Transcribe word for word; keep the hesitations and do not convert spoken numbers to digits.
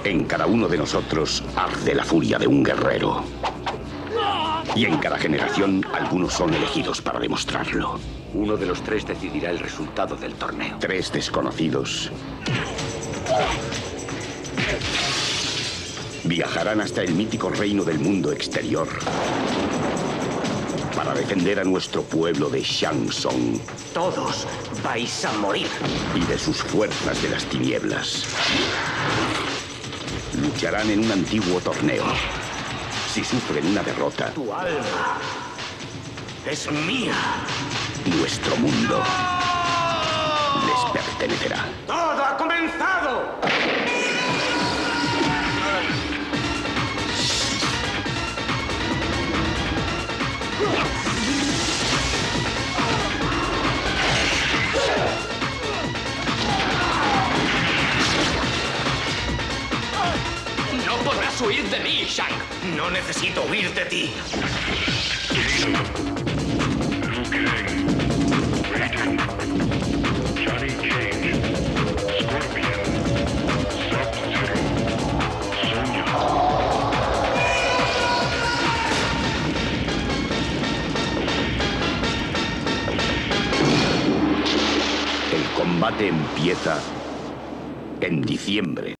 En cada uno de nosotros arde la furia de un guerrero. Y en cada generación, algunos son elegidos para demostrarlo. Uno de los tres decidirá el resultado del torneo. Tres desconocidos viajarán hasta el mítico reino del mundo exterior para defender a nuestro pueblo de Shang Tsung. Todos vais a morir. Y de sus fuerzas de las tinieblas. Lucharán en un antiguo torneo. Si sufren una derrota, tu alma es mía. Nuestro mundo les pertenecerá. ¡Todo ha comenzado! ¡No podrás huir de mí, Shang! No necesito huir de ti. El combate empieza en diciembre.